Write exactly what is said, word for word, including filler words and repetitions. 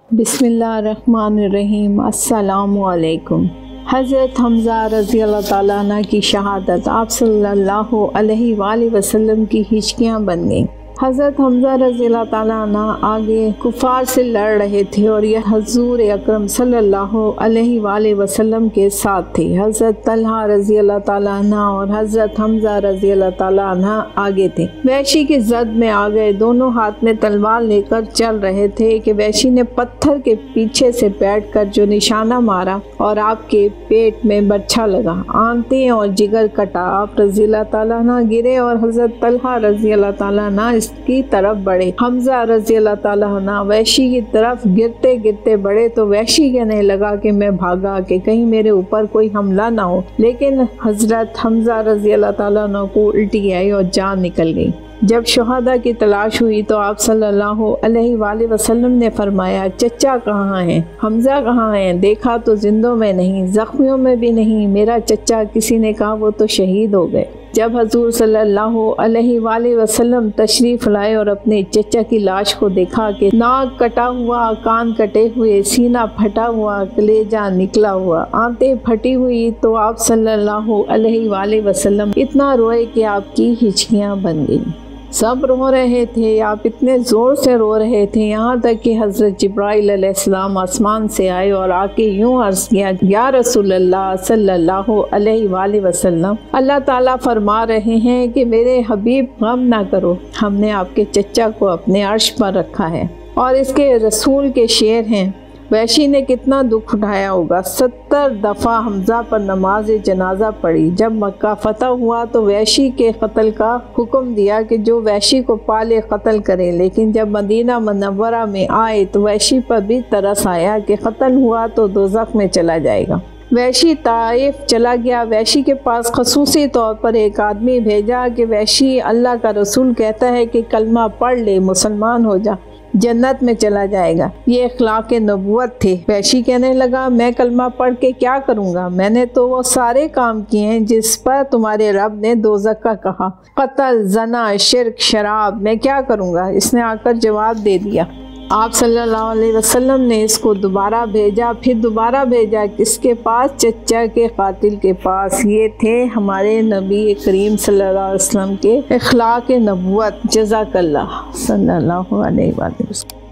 बिस्मिल्लाहिर्रहमानिर्रहीम। अस्सलामुअलैकुम। हज़रत हमज़ा रज़ी अल्लाह ताला अन्हु की शहादत आप सल्लल्लाहु अलैहि वसल्लम की हिचकियाँ बन गईं। हज़रत हमज़ा रज़ी अल्लाह ताला अन्हु आगे कुफ़ार से लड़ रहे थे और यह हज़ूर अकरम सल्लल्लाहु अलैहि वसल्लम के साथ थे। हज़रत तलहा रज़ी अल्लाह ताला अन्हु और हज़रत हमज़ा रज़ी अल्लाह ताला अन्हु आगे थे। वहशी की जद में आ गए, दोनों हाथ में तलवार लेकर चल रहे थे कि वहशी ने पत्थर के पीछे से बैठकर जो निशाना मारा और आपके पेट में बर्छा लगा, आंतें और जिगर कटा। आप रज़ी अल्लाह ताला अन्हु गिरे और हज़रत तलहा रज़ी अल्लाह ताला अन्हु की तरफ बढ़े। हमज़ा रज़ी अल्लाह ताला अन्हु वहशी की तरफ गिरते गिरते बढ़े तो वहशी कहने लगा कि मैं भागा कि कहीं मेरे ऊपर कोई हमला ना हो, लेकिन हज़रत हमज़ा रज़ी अल्लाह ताला अन्हु को उल्टी आई और जान निकल गई। जब शहादा की तलाश हुई तो आप सल्लल्लाहु अलैहि वसल्लम ने फरमाया, चचा कहाँ हैं? हमज़ा कहाँ हैं? देखा तो जिंदों में नहीं, जख्मियों में भी नहीं, मेरा चचा। किसी ने कहा वो तो शहीद हो गए। जब हजूर सल्लल्लाहु अलैहि वसल्लम तशरीफ़ लाए और अपने चचा की लाश को देखा कि नाक कटा हुआ, कान कटे हुए, सीना फटा हुआ, कलेजा निकला हुआ, आंतें फटी हुई, तो आप सल्लल्लाहु अलैहि वसल्लम इतना रोए कि आपकी हिचकियाँ बन गईं। सब रो रहे थे, आप इतने ज़ोर से रो रहे थे, यहाँ तक कि हज़रत जिब्राइल अलैहिस्सलाम आसमान से आए और आके यूँ अर्ज़ किया, या रसूलल्लाह सल्लल्लाहु अलैहि वसल्लम, अल्लाह ताला फरमा रहे हैं कि मेरे हबीब गम ना करो, हमने आपके चचा को अपने अर्श पर रखा है। और इसके रसूल के शेर हैं, वहशी ने कितना दुख उठाया होगा। सत्तर दफ़ा हमज़ा पर नमाज जनाजा पढ़ी। जब मक्का फतह हुआ तो वहशी के कत्ल का हुक्म दिया कि जो वहशी को पाले कत्ल करे, लेकिन जब मदीना मुनव्वरा में आए तो वहशी पर भी तरस आया कि कत्ल हुआ तो दोज़ख में चला जाएगा। वहशी ताइफ चला गया। वहशी के पास खसूसी तौर पर एक आदमी भेजा कि वहशी, अल्लाह का रसूल कहता है कि कलमा पढ़ ले, मुसलमान हो जा, जन्नत में चला जाएगा। ये इखलाक नबुवत थे। वहशी कहने लगा, मैं कलमा पढ़ के क्या करूँगा? मैंने तो वो सारे काम किए हैं जिस पर तुम्हारे रब ने दोज़ख का कहा, कत्ल, जना, शिर्क, शराब, मैं क्या करूँगा? इसने आकर जवाब दे दिया। आप सल्लल्लाहु अलैहि वसल्लम ने इसको दोबारा भेजा, फिर दोबारा भेजा किसके पास? चचा के कातिल के पास। ये थे हमारे नबी करीम सल्लल्लाहु अलैहि वसल्लम के इखलाक नबुवत। जज़ाकल्लाह सल्लल्लाहु अलैहि वसल्लम।